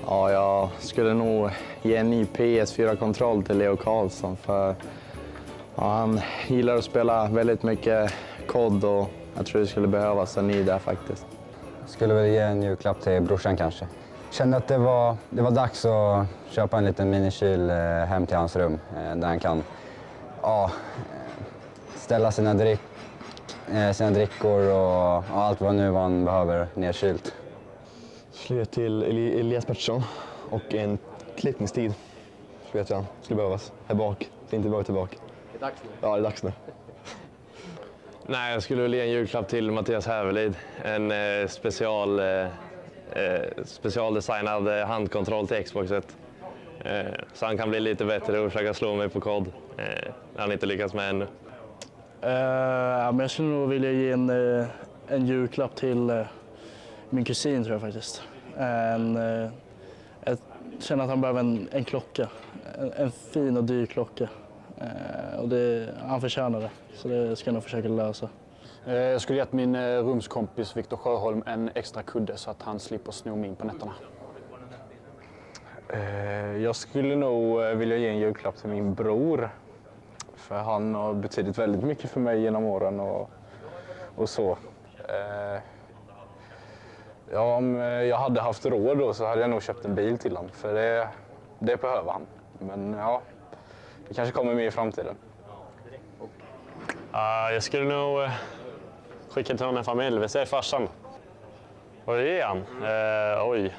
Ja, jag skulle nog ge en ny PS4-kontroll till Leo Karlsson för han gillar att spela väldigt mycket kod och jag tror det skulle behövas en ny där faktiskt. Jag skulle väl ge en julklapp till brorsan kanske. Kände att det var dags att köpa en liten minikyl hem till hans rum där han kan ställa sina drickor och allt vad han behöver nedkylt. Skulle ge till Elias Pettersson och en klippningstid vet jag skulle behövas här bak. Det är inte tillbaka. Det är dags nu. Ja, det är dags nu. Nej, jag skulle väl ge en julklapp till Mattias Hävelid. En specialdesignad handkontroll till Xboxet. Så han kan bli lite bättre och försöka slå mig på kod. Han inte lyckats med ännu. Men jag skulle nog vilja ge en julklapp till min kusin tror jag faktiskt. Jag känner att han behöver en klocka. En fin och dyr klocka. Och han förtjänar det, så det ska jag nog försöka lösa. Jag skulle gett min rumskompis Viktor Sjöholm en extra kudde så att han slipper sno min på nätterna. Jag skulle nog vilja ge en julklapp till min bror. För han har betydit väldigt mycket för mig genom åren och så. Ja, om jag hade haft råd då så hade jag nog köpt en bil till honom. För det behöver han. Men ja, det kanske kommer med i framtiden. Jag skulle nog skicka till en familj. Vi säger farsan. Vad är han? Oj.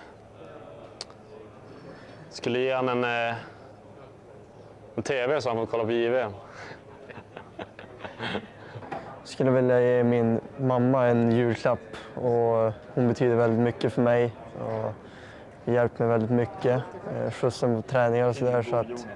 Skulle ge han en TV så han får kolla på JVM. Jag skulle vilja ge min mamma en julklapp och hon betyder väldigt mycket för mig och hjälpt mig väldigt mycket. Skjutsar på träningar och sådär så att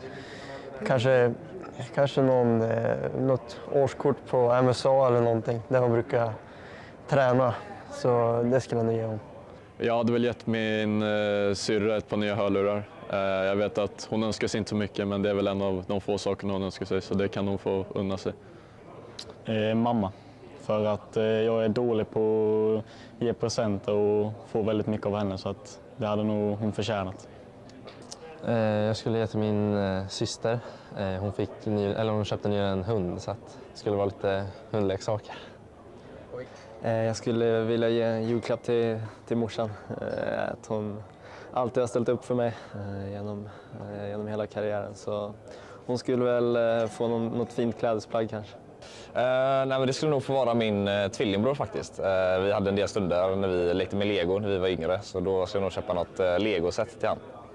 kanske något årskort på MSA eller någonting där hon brukar träna. Så det skulle jag nog ge hon. Jag hade väl gett min syrra ett par nya hörlurar. Jag vet att hon önskar sig inte så mycket men det är väl en av de få sakerna hon önskar sig så det kan hon få unna sig. Mamma. För att jag är dålig på att ge presenter och få väldigt mycket av henne så att det hade nog hon förtjänat. Jag skulle ge till min syster. Hon köpte nyligen en hund så att det skulle vara lite hundleksaker. Jag skulle vilja ge en julklapp till morsan. Att hon alltid har ställt upp för mig genom hela karriären. Så hon skulle väl få något fint klädesplagg kanske. Nej, men det skulle nog få vara min tvillingbror faktiskt. Vi hade en del stunder när vi lekte med Lego när vi var yngre. Så då skulle jag nog köpa något Lego-set till han.